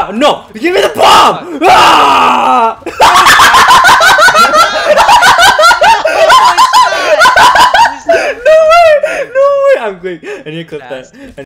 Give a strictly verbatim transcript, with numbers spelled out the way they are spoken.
Ah! No! Give me the bomb! Ah! No way! No way! I'm going. I need to clip that.